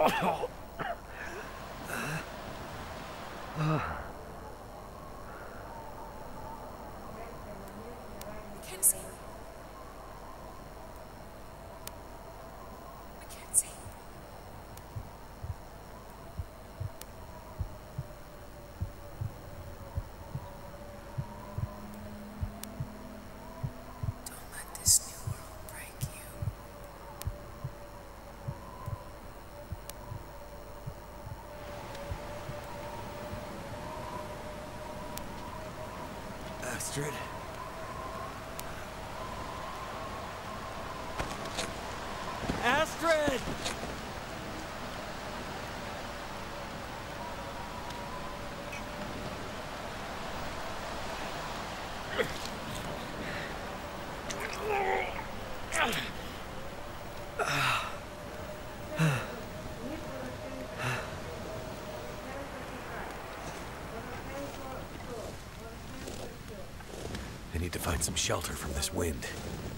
Mackenzie. Mackenzie. Don't let this new world break you. Astrid? Astrid! I need to find some shelter from this wind.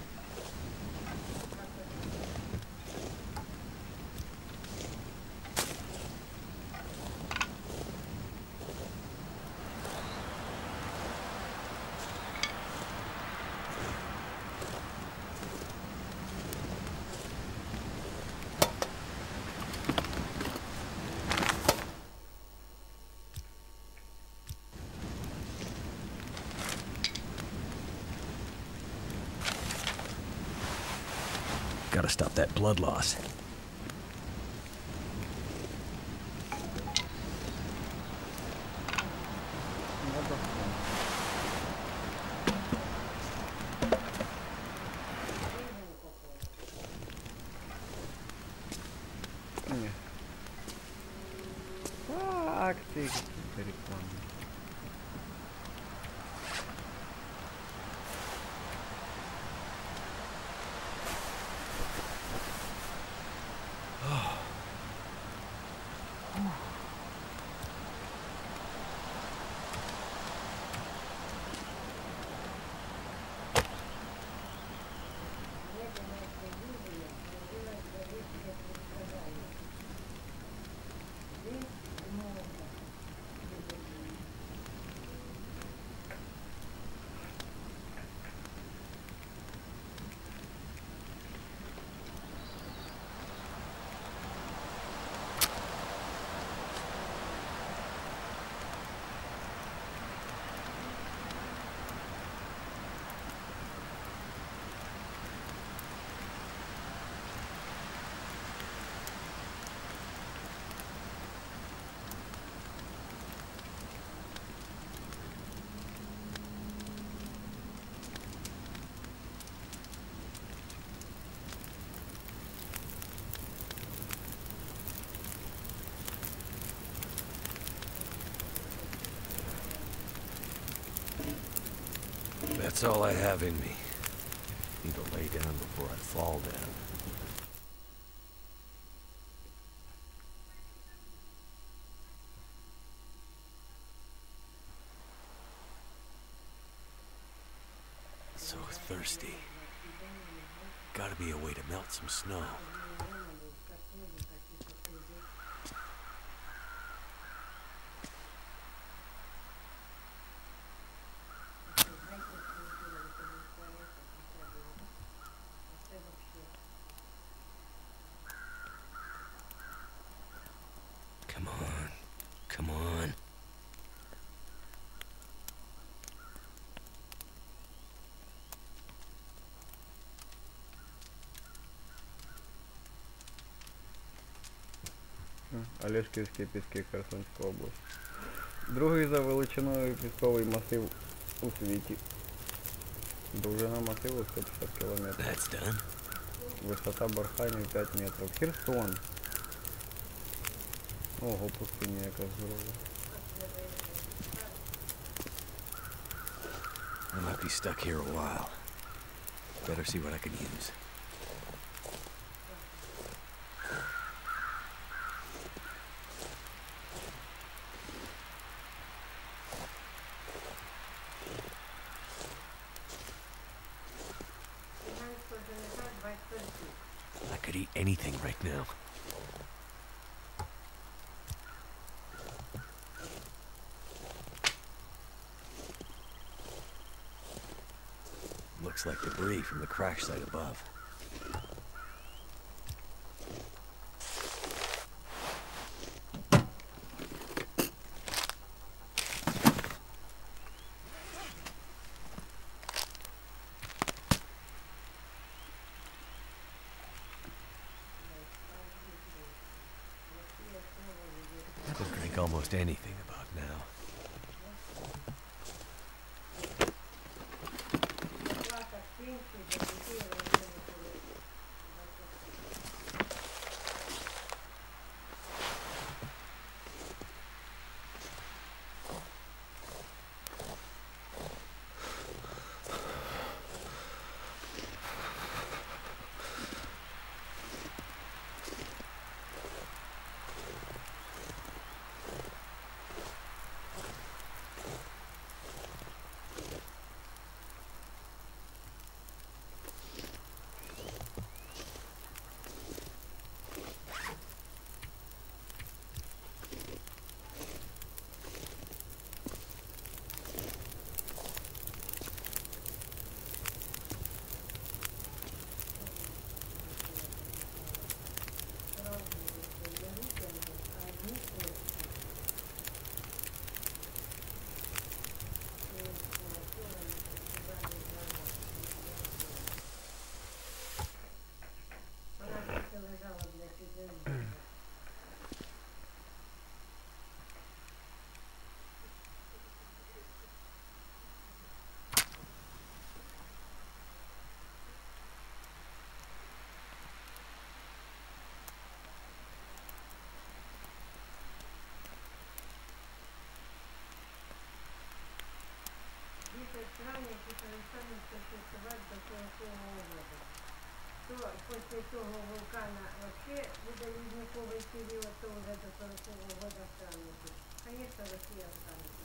Gotta stop that blood loss. Не. Акции рекламы. That's all I have in me. Need to lay down before I fall down. So thirsty. Gotta be a way to melt some snow. Come on. Come on. Олешківські піски, Херсонська область. Другий за величиною пісковий масив у світі. Довжина масиву 150 км. Висота барханів 5 метрів. Херсон. Ого, пустиня яка здорова. I might be stuck here a while. Better see what I can use. I could eat anything right now. looks like debris from the crash site above. Could drink almost anything about now. То после того вулкана вообще буде ледниковий період, то уже до 40-го года останется. Конечно, Россия останется.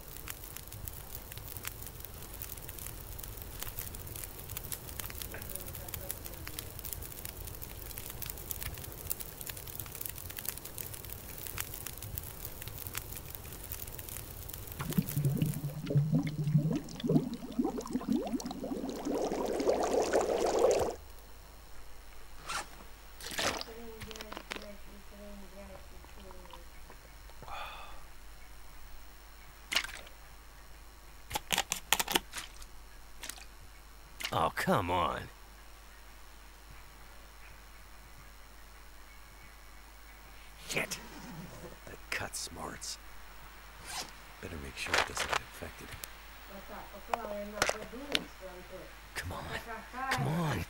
Oh, come on. Shit. The cut smarts. Better make sure it doesn't get infected. Come on. Come on.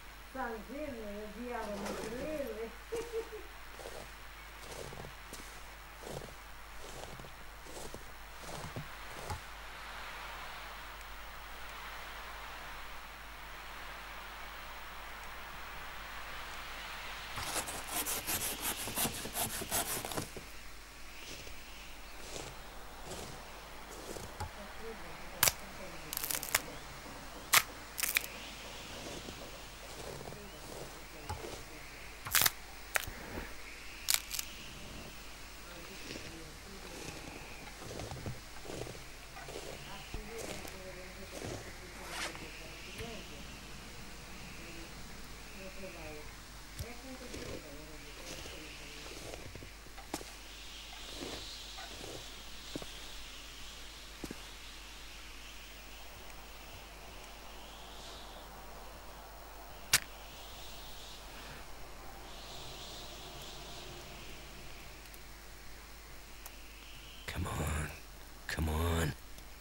Come on. Come on.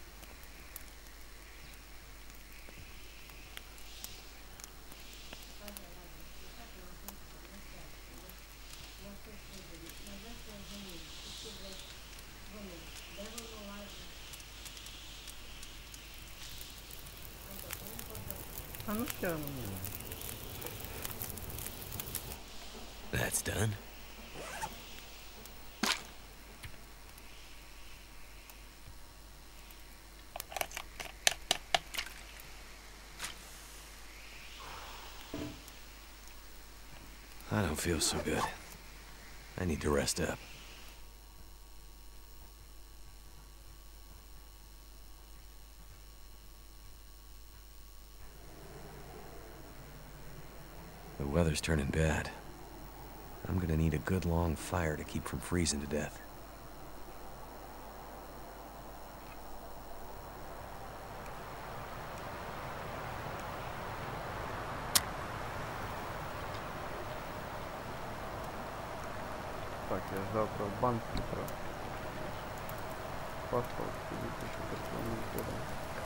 А ну все, That's done. I don't feel so good. I need to rest up. weather's turning bad. I'm gonna need a good long fire to keep from freezing to death. Так, я завтра в банк треба. Паспорт сидіти, що таке не збираю.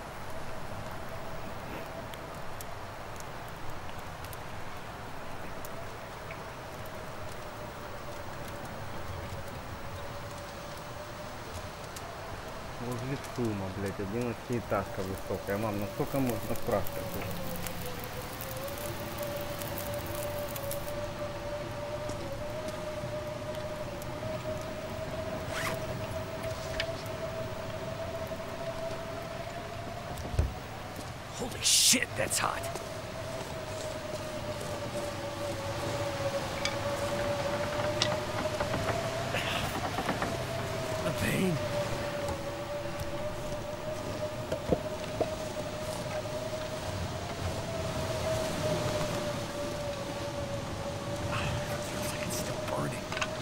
Возле Тума, блять, 11-этажка высокая. Мам, насколько можно спрашивать? Holy shit, that's hot! The pain. Feels like it's still burning.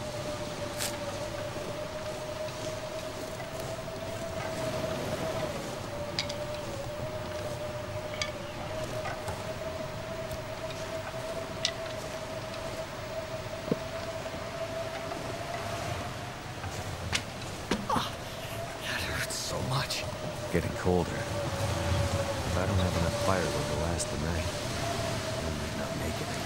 That hurts so much. Getting colder. If I don't have enough firewood to last the night, I might not make it.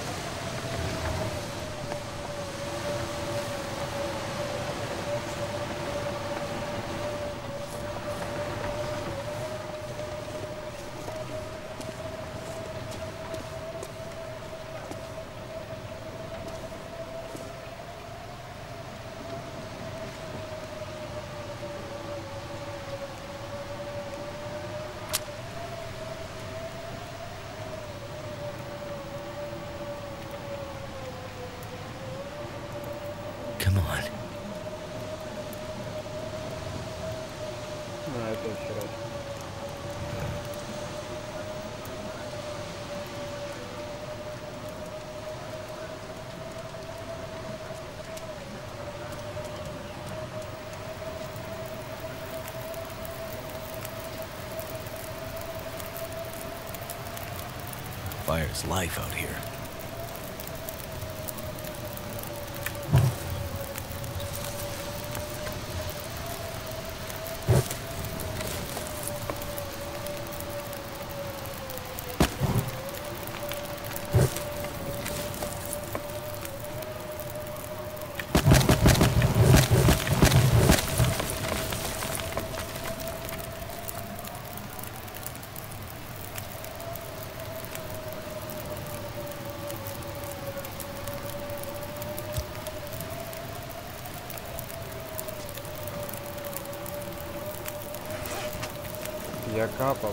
Come on. А, это вчера. Fire's life out here. Я капал.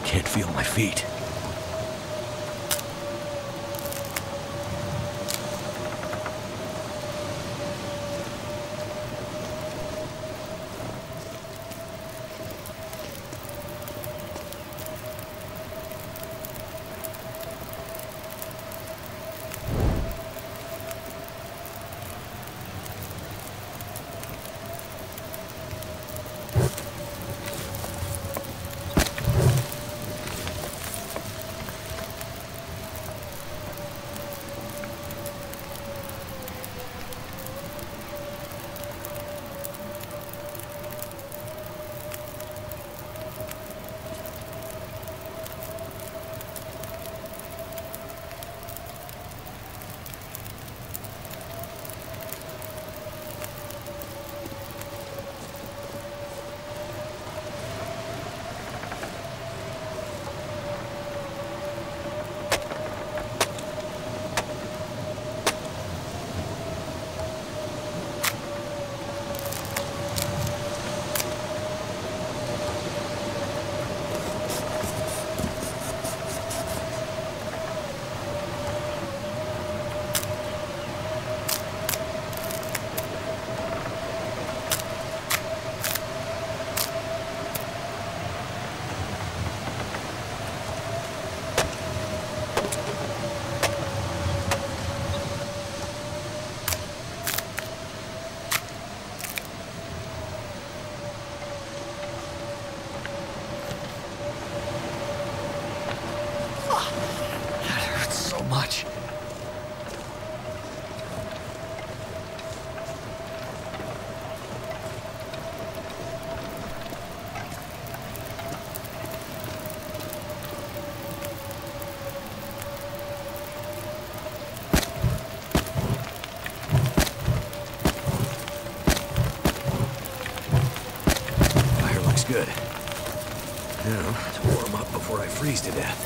can't feel my feet. Much. Fire looks good. Now, to warm up before I freeze to death.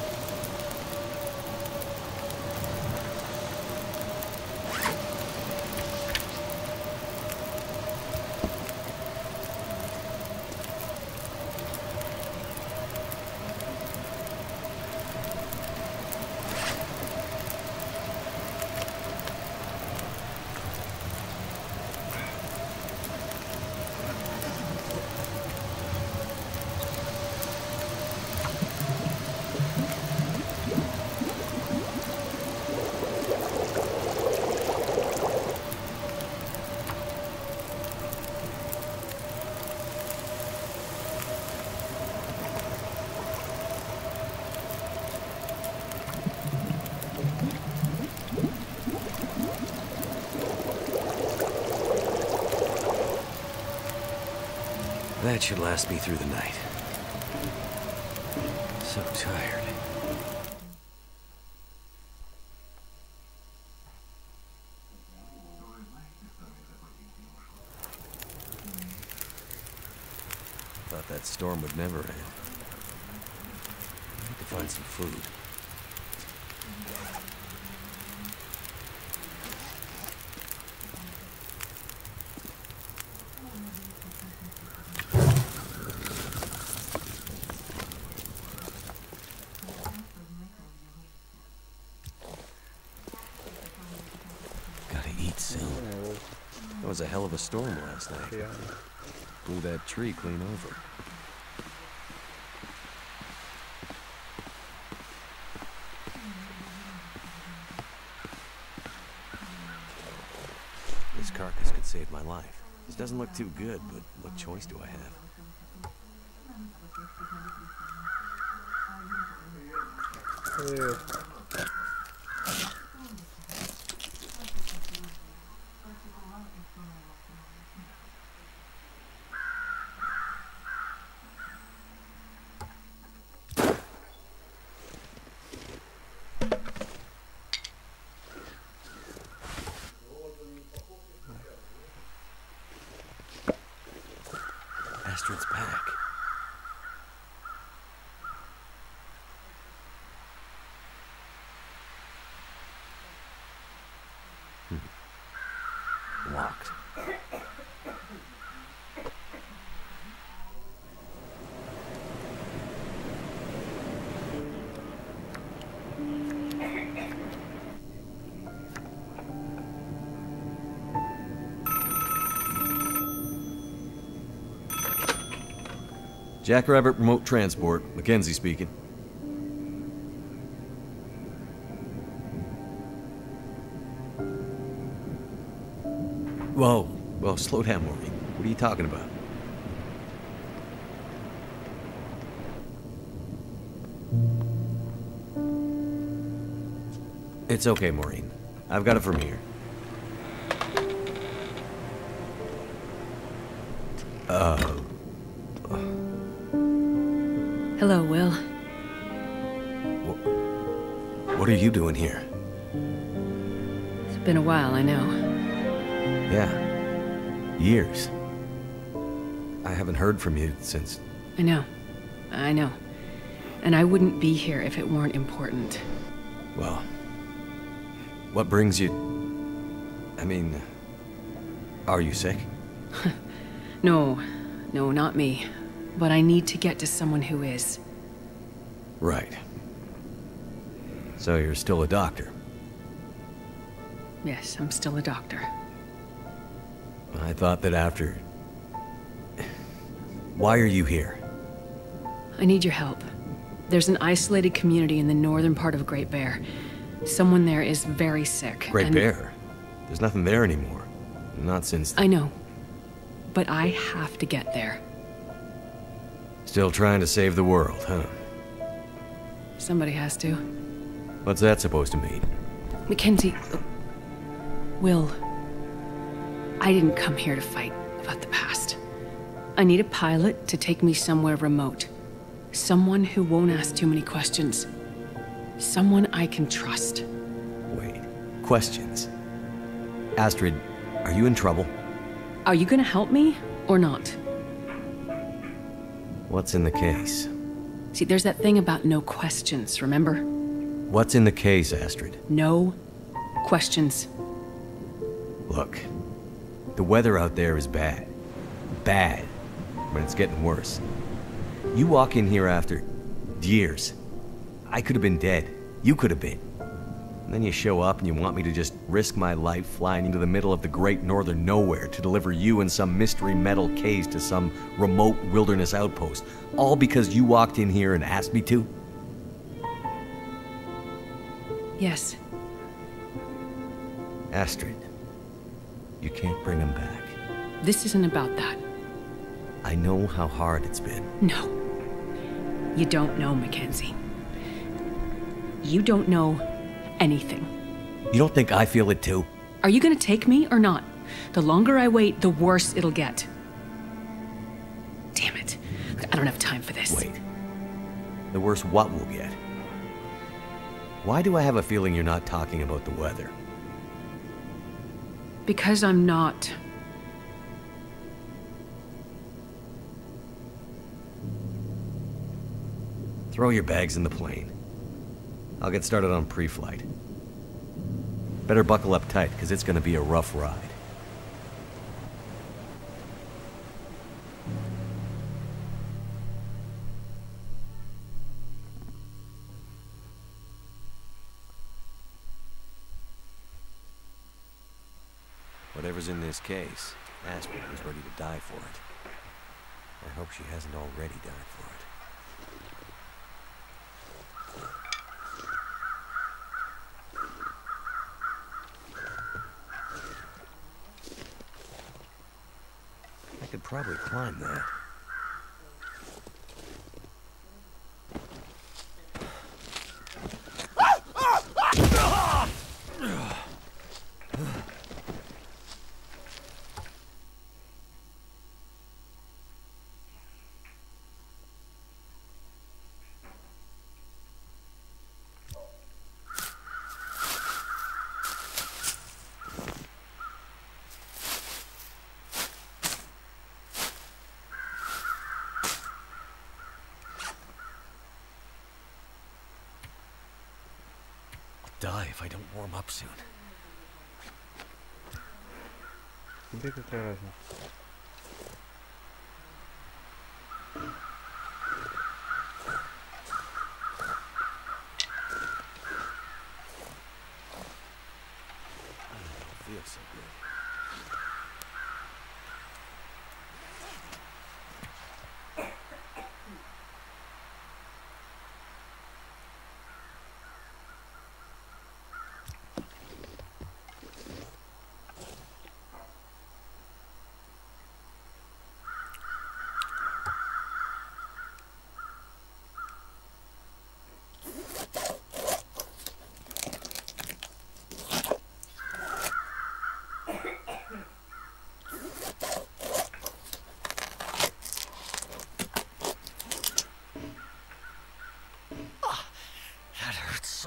That should last me through the night. So tired. Thought that storm would never end. I need to find some food. That was a hell of a storm last night. Yeah. Blew that tree clean over. This carcass could save my life. This doesn't look too good, but what choice do I have? Astrid's pack. Locked. Jackrabbit Remote Transport, Mackenzie speaking. Whoa, well, slow down, Maureen. What are you talking about? It's okay, Maureen. I've got it from here. Hello, Will. What are you doing here? It's been a while, I know. Yeah. Years. I haven't heard from you since... I know. I know. And I wouldn't be here if it weren't important. Well... What brings you... I mean... Are you sick? No. No, not me. But I need to get to someone who is. Right. So you're still a doctor? Yes, I'm still a doctor. I thought that after... Why are you here? I need your help. There's an isolated community in the northern part of Great Bear. Someone there is very sick. Great Bear? There's nothing there anymore. Not since... I know. But I have to get there. Still trying to save the world, huh? Somebody has to. What's that supposed to mean? Mackenzie... Will... I didn't come here to fight about the past. I need a pilot to take me somewhere remote. Someone who won't ask too many questions. Someone I can trust. Wait. Questions? Astrid, are you in trouble? Are you gonna help me, or not? What's in the case? See, there's that thing about no questions, remember? What's in the case, Astrid? No questions. Look, the weather out there is bad. Bad. But it's getting worse. You walk in here after years. I could have been dead. You could have been. And then you show up and you want me to just risk my life flying into the middle of the great northern nowhere to deliver you in some mystery metal case to some remote wilderness outpost. All because you walked in here and asked me to? Yes. Astrid, you can't bring him back. This isn't about that. I know how hard it's been. No. You don't know, Mackenzie. You don't know anything. You don't think I feel it too? Are you gonna take me or not? The longer I wait, the worse it'll get. Damn it. I don't have time for this. Wait. The worse what we'll get? Why do I have a feeling you're not talking about the weather? Because I'm not. Throw your bags in the plane. I'll get started on pre-flight. Better buckle up tight, because it's gonna be a rough ride. Whatever's in this case, Astrid was ready to die for it. I hope she hasn't already died for it. I could probably climb that. Die if I don't warm up soon. Тебе какая разница? Feels so good.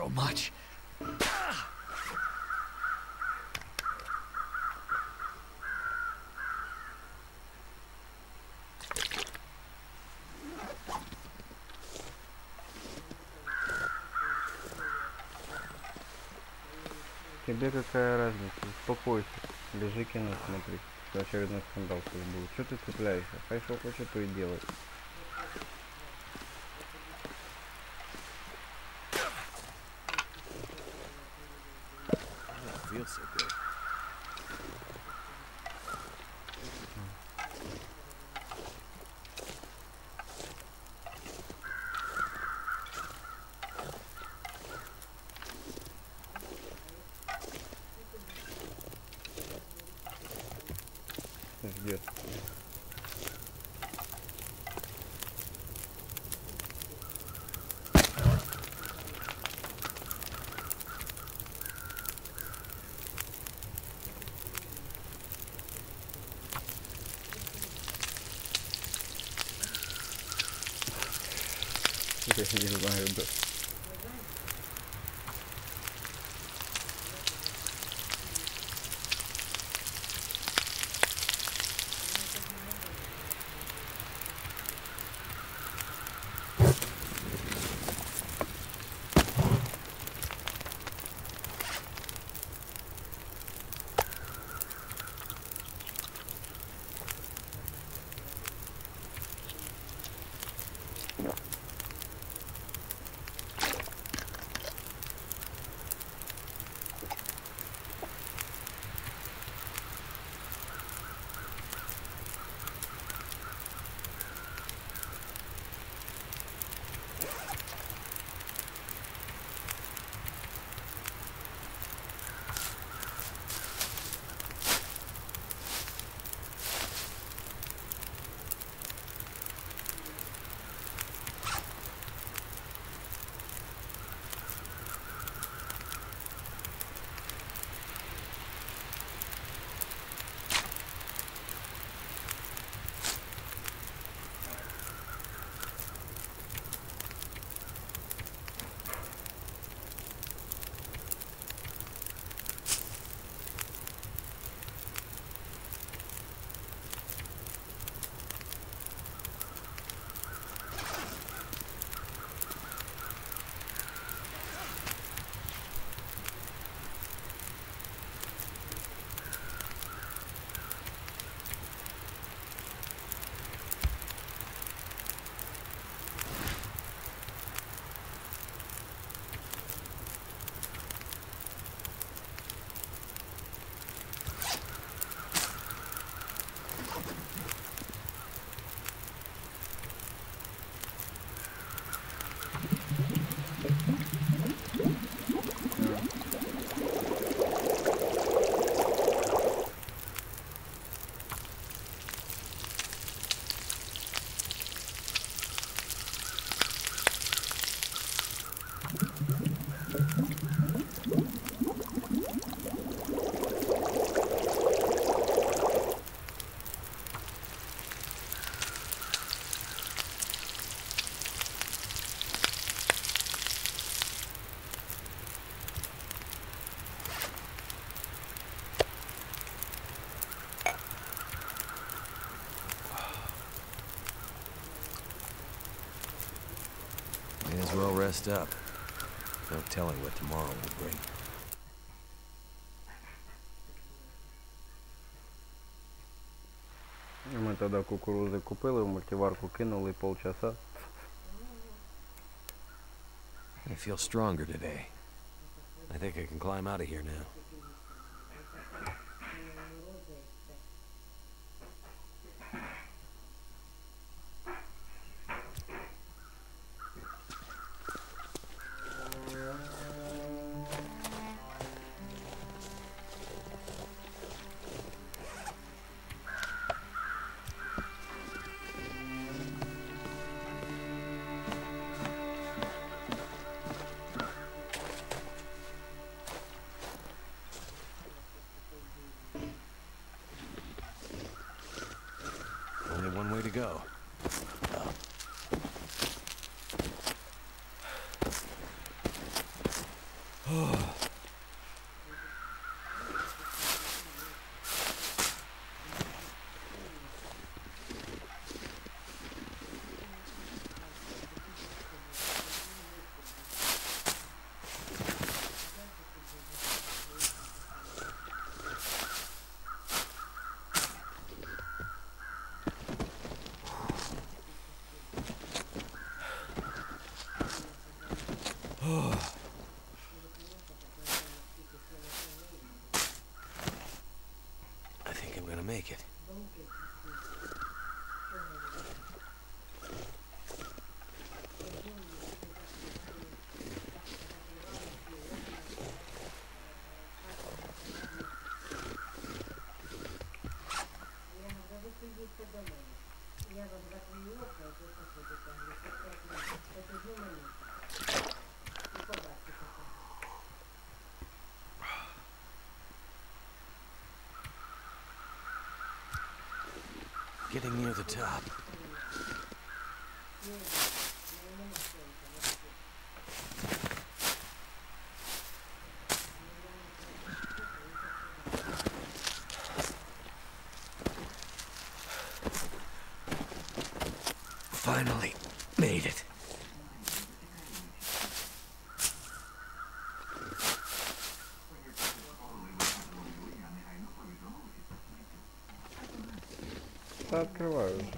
much. Тебе какая разница? Успокойся. Лежи кино смотри. Что очередной скандал тут был. Что ты цепляешься? Хай что хочет, то и делай. Feels so good. Ждет. Я не знаю, да. May as well rest up. No telling what tomorrow will bring. Ми тоді кукурузи купили, в мультиварку кинули полчаса. I feel stronger today. I think I can climb out of here now. I think I'm gonna make it. Getting near the top. Finally made it. Да открываю уже.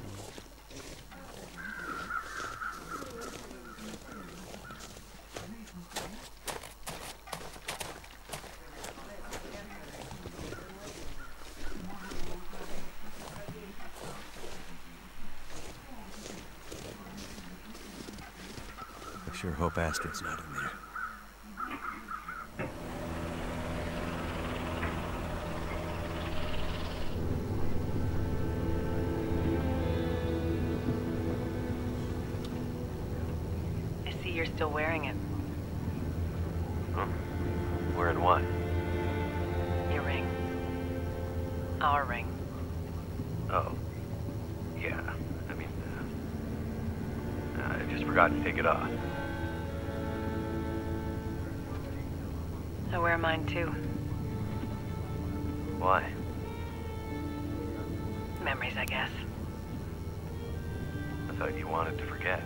I sure hope Astrid's not in there. You're still wearing it. Huh? Wearing what? Your ring. Our ring. Oh. Yeah. I mean, I just forgot to take it off. I wear mine too. Why? Memories, I guess. I thought you wanted to forget.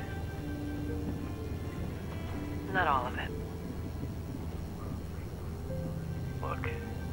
Not all of it. Look.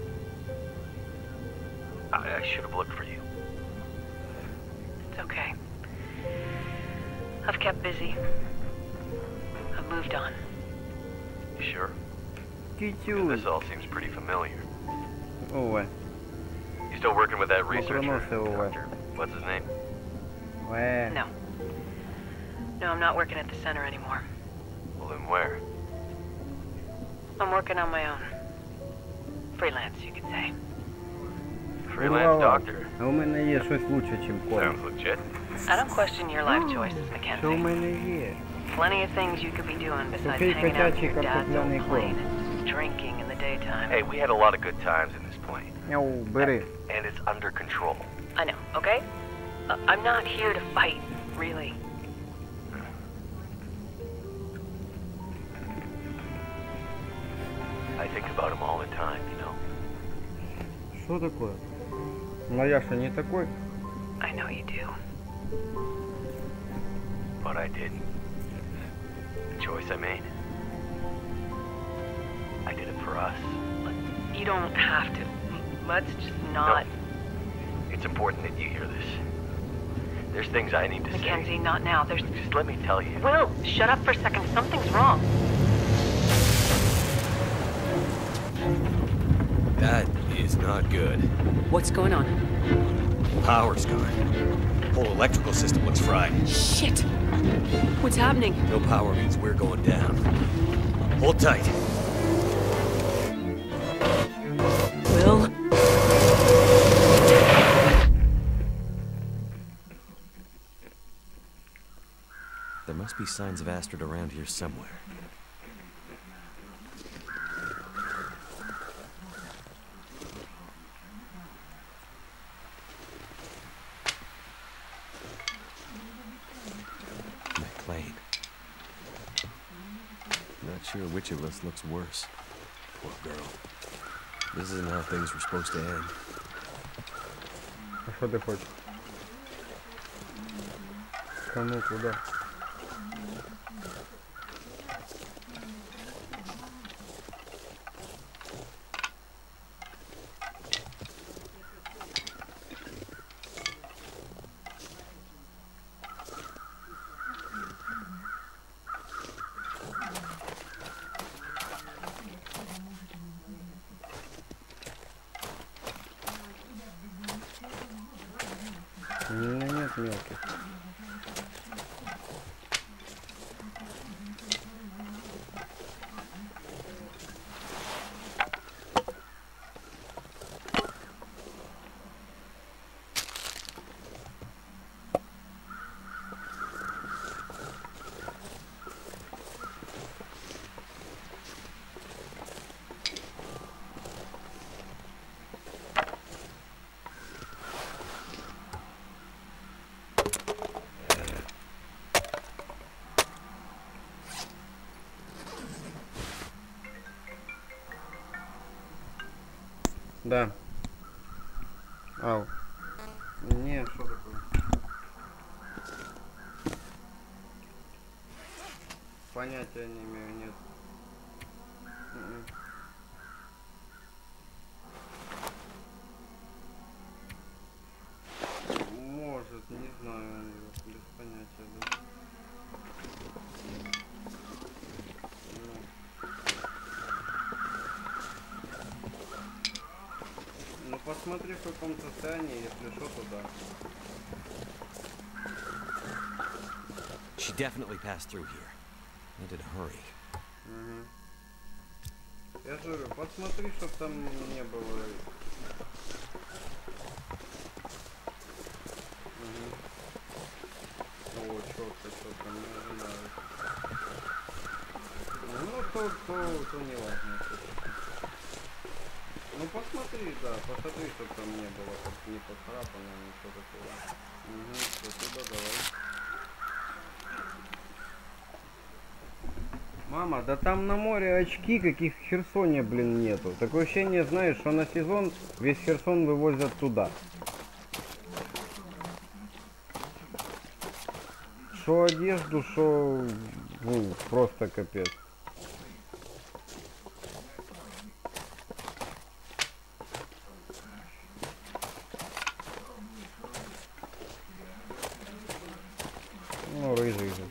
I should have looked for you. It's okay. I've kept busy. I've moved on. You sure? Чуть-чуть. This all seems pretty familiar. Ой. You still working with that researcher? Мокроносый, ой. Doctor? What's his name? No. No, I'm not working at the center anymore. Well, then where? I'm working on my own. Freelance, you could say. Freelance doctor. А у мене є щось лучше, чим кот. Sounds legit. I don't question your life choices, Що у Mackenzie. мене є? Plenty of things you could be doing besides Окей, hanging out in котячий your dad's картопляний old корм. plane and drinking in the daytime. Hey, we had a lot of good times in this plane. Яу, бери. And it's under control. I know, okay? I'm not here to fight, really. I think about him all the time, you know? Что такое? Ну я что, не такой? I know you do. But I didn't. The choice I made. I did it for us. You don't have to. Let's just not... No. It's important that you hear this. There's things I need to Mackenzie, say. not now. There's... Just let me tell you. Will, shut up for a second. Something's wrong. That is not good. What's going on? Power's gone. Whole electrical system looks fried. Shit! What's happening? No power means we're going down. Hold tight. Will? There must be signs of Astrid around here somewhere. McLean. Not sure which of us looks worse. Poor girl. This isn't how things were supposed to end. А что ты хочешь? Кому, куда? У меня нет мелких. Да. Ау. Не, что такое? Понятия не имею, нет. Может, не знаю, без понятия, да. Ну посмотри, в каком состоянии, если что, то да. She definitely passed through here. Need to hurry. Я же говорю, посмотри, чтоб там не было. О, что-то не ожидаю. Ну, то не важно. Ну посмотри, да, посмотри, чтоб там не было, как не поцарапано, ничего такого. Спасибо, давай. Мама, да там на море очки, каких в Херсоне, блин, нету. Такое ощущение, знаешь, что на сезон весь Херсон вывозят туда. Шо одежду, шо... Ну, просто капец. Ну, рыжий же.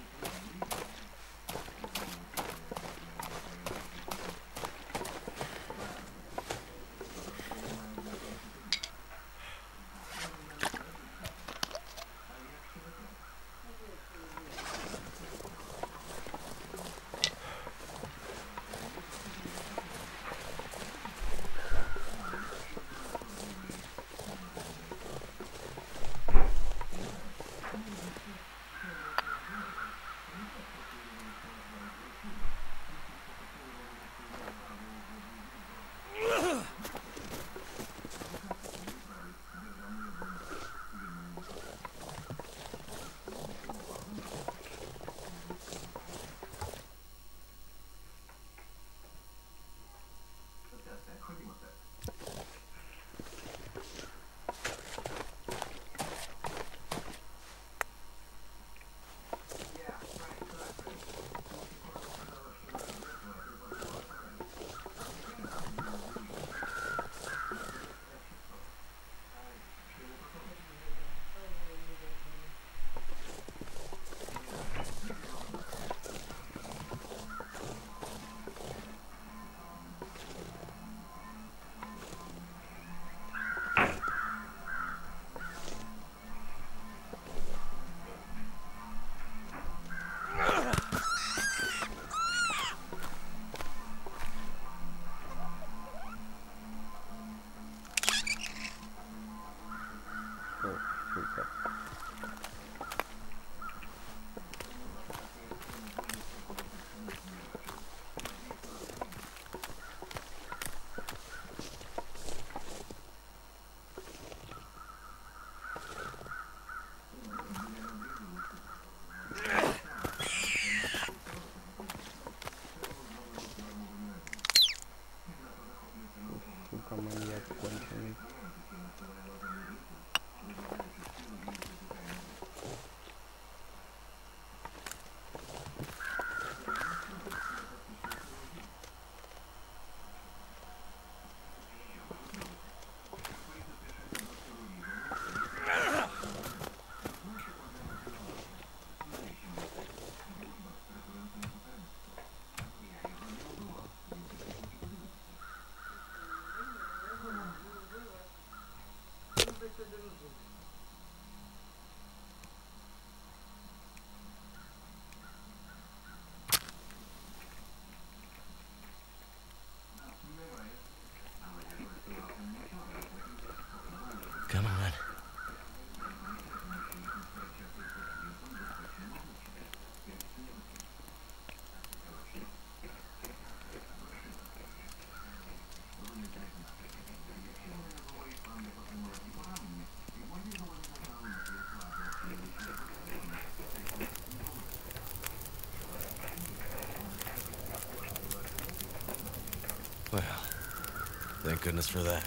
goodness for that.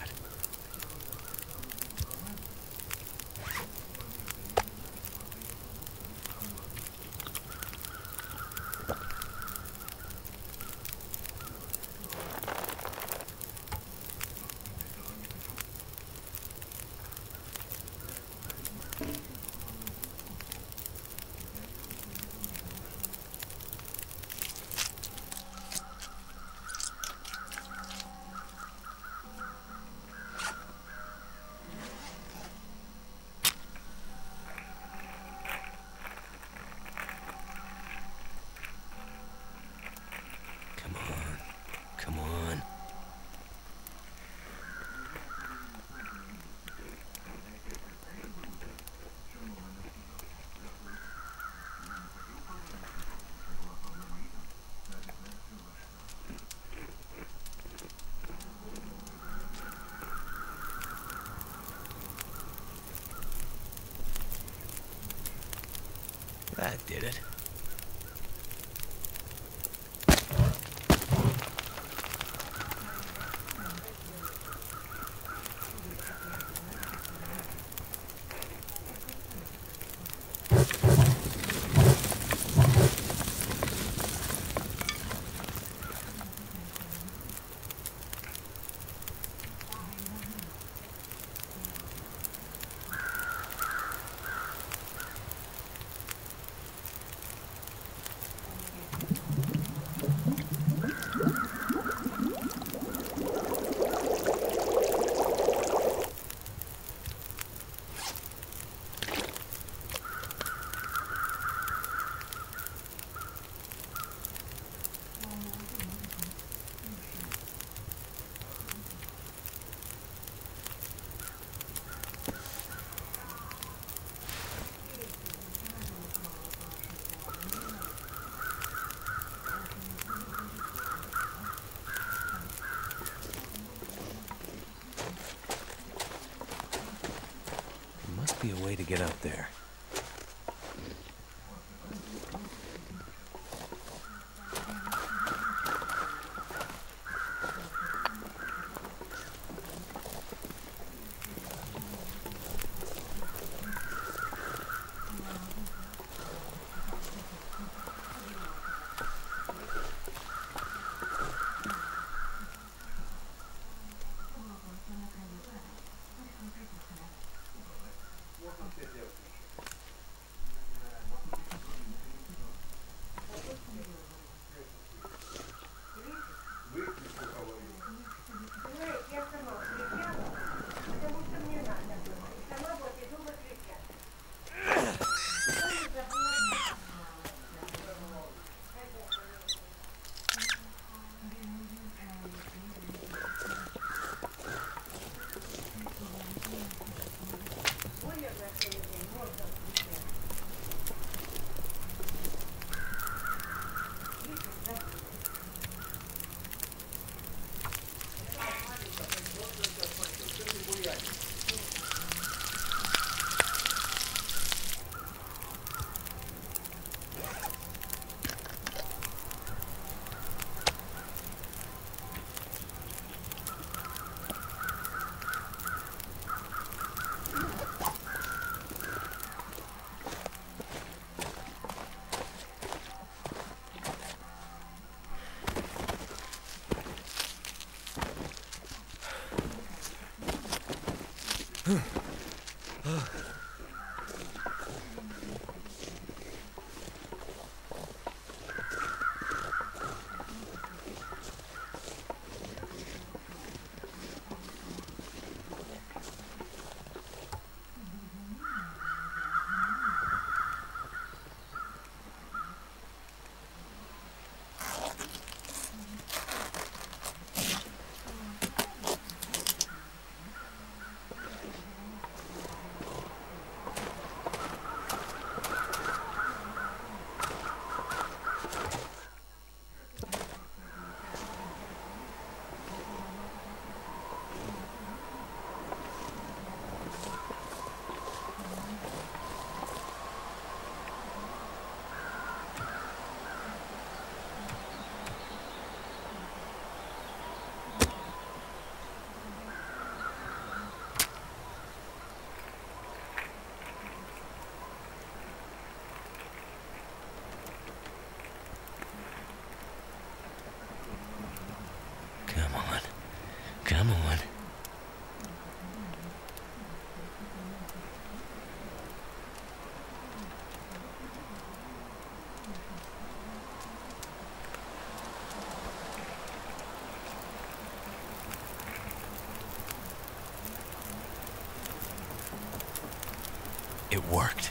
Come on. That did it. Must be a way to get up there. Come on. It worked.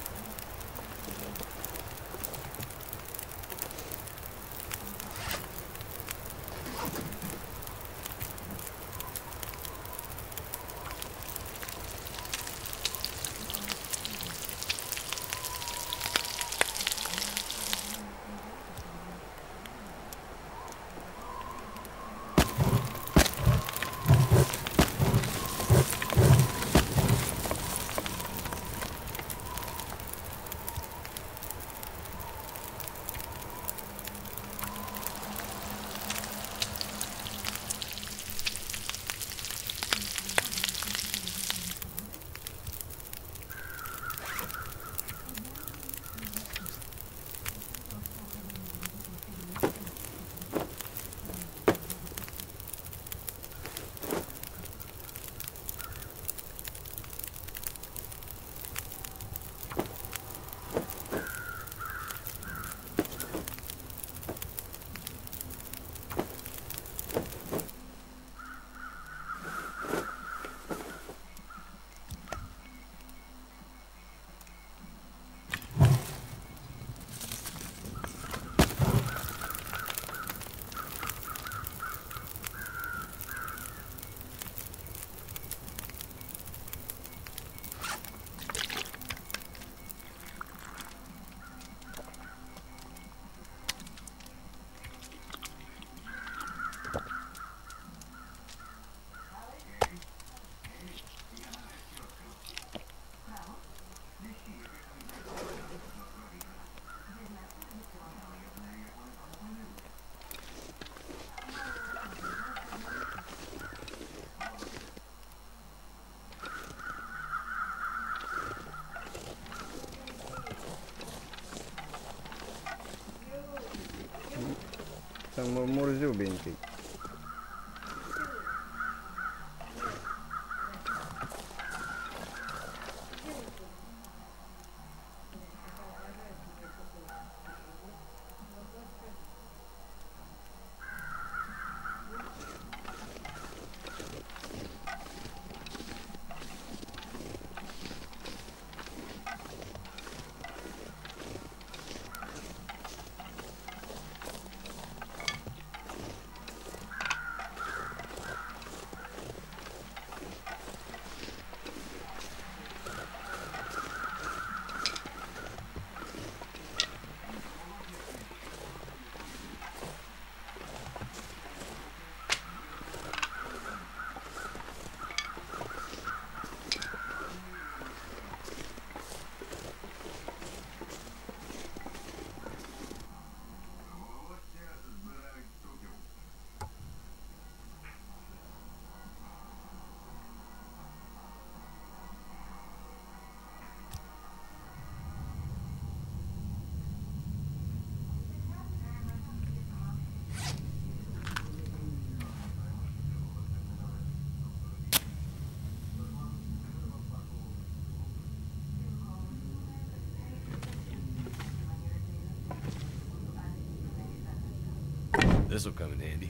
Там мурзюбенький. This'll come in handy.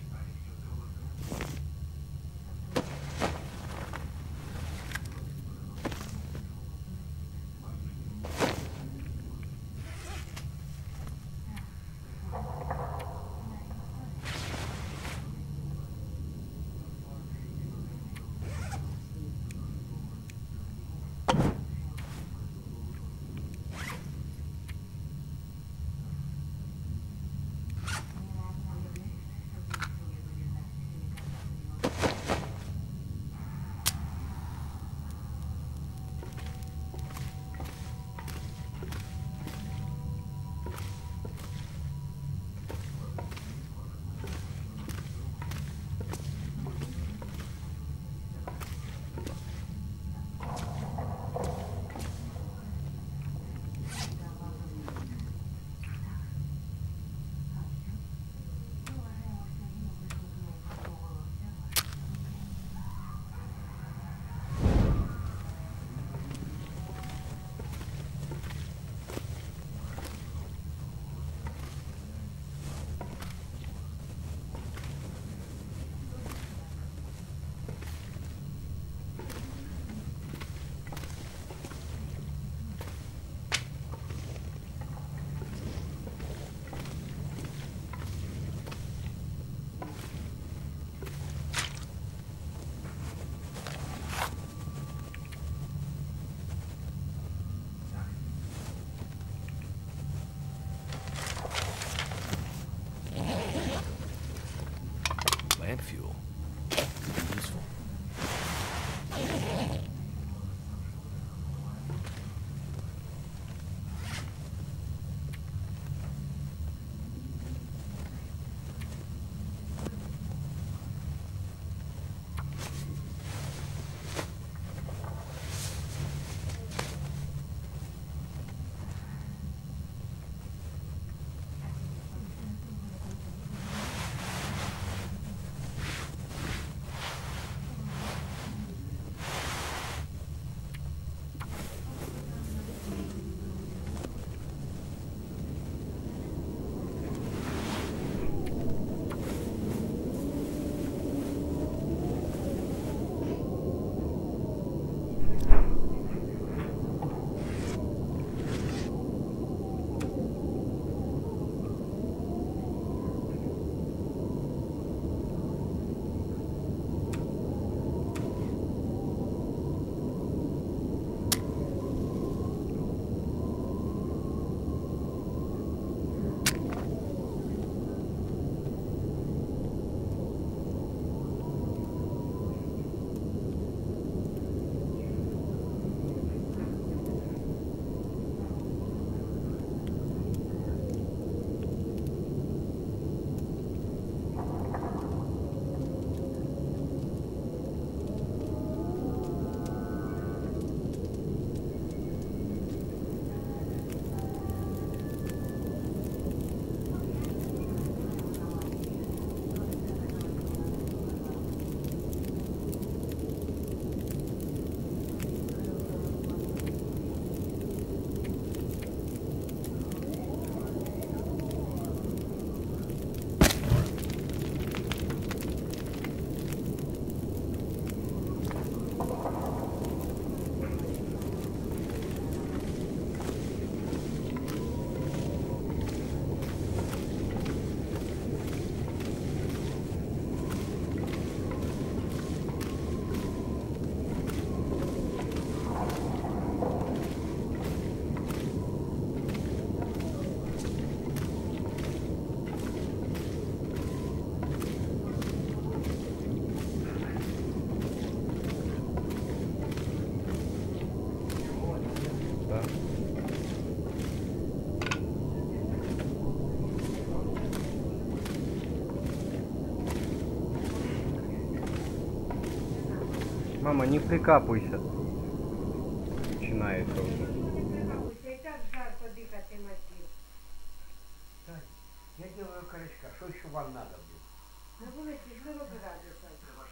Мама, не прикапывайся. Начинается уже. Бабуся, і так жарко дихати мотив. Тань, я делаю корочка. Что еще вам надо было? На вулиці 40 градусів.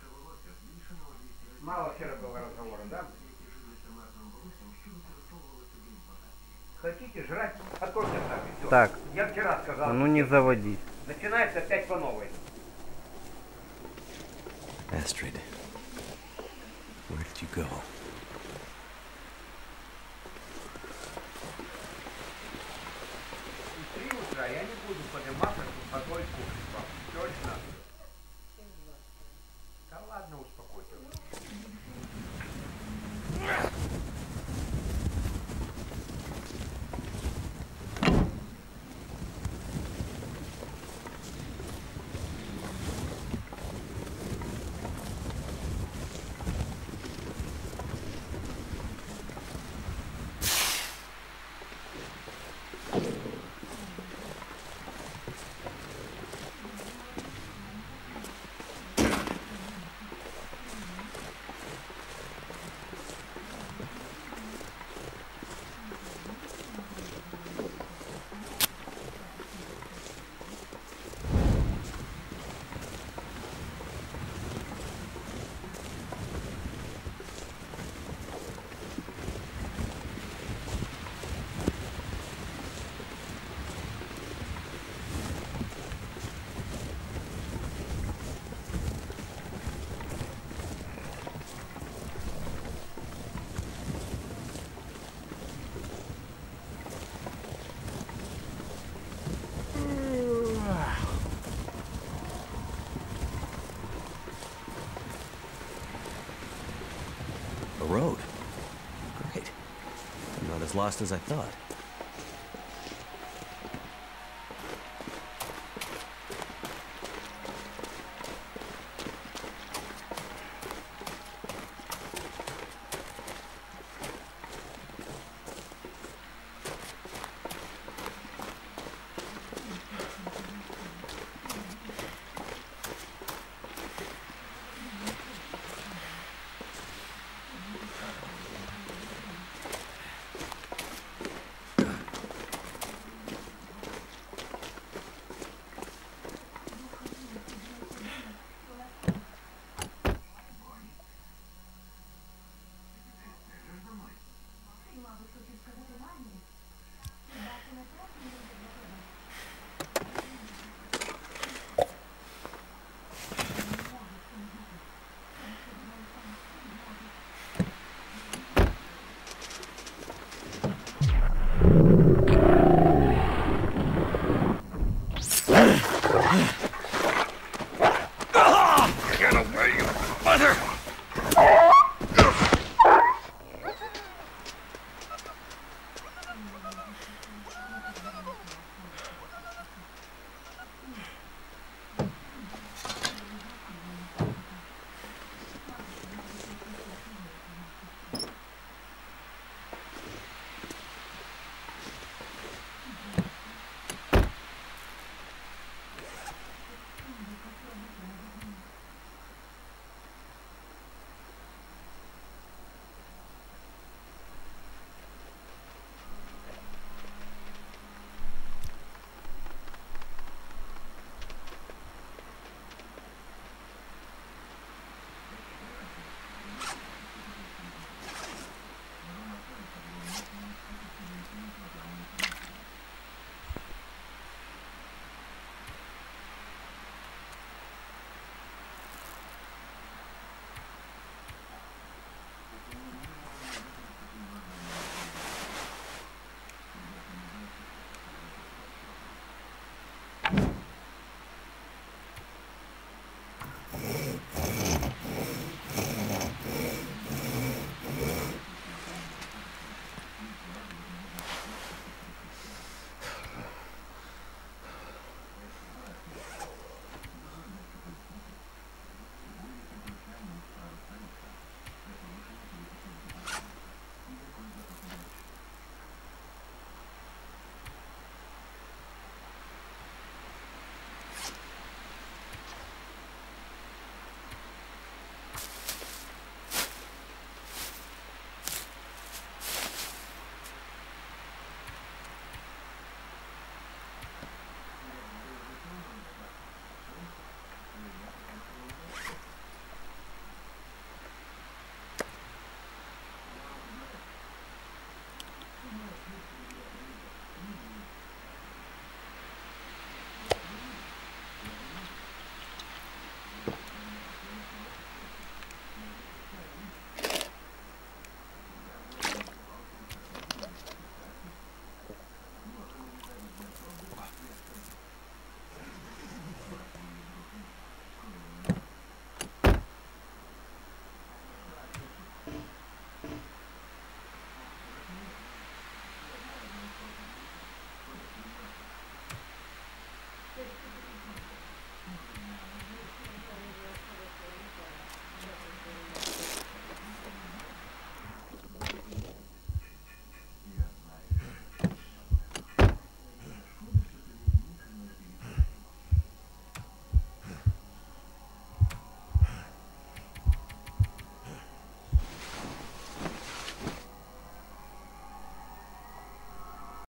Мало вчера было разговора, да? Хотите жрать? Откройте сами. Всё. Так. Я вчера сказал. А ну не заводись. Начинается опять по новой. Astrid, where did you go? В 3 утра я не буду подниматься, покой кушать вам. Точно? Да ладно, успокойтесь. A road. Great. I'm not as lost as I thought.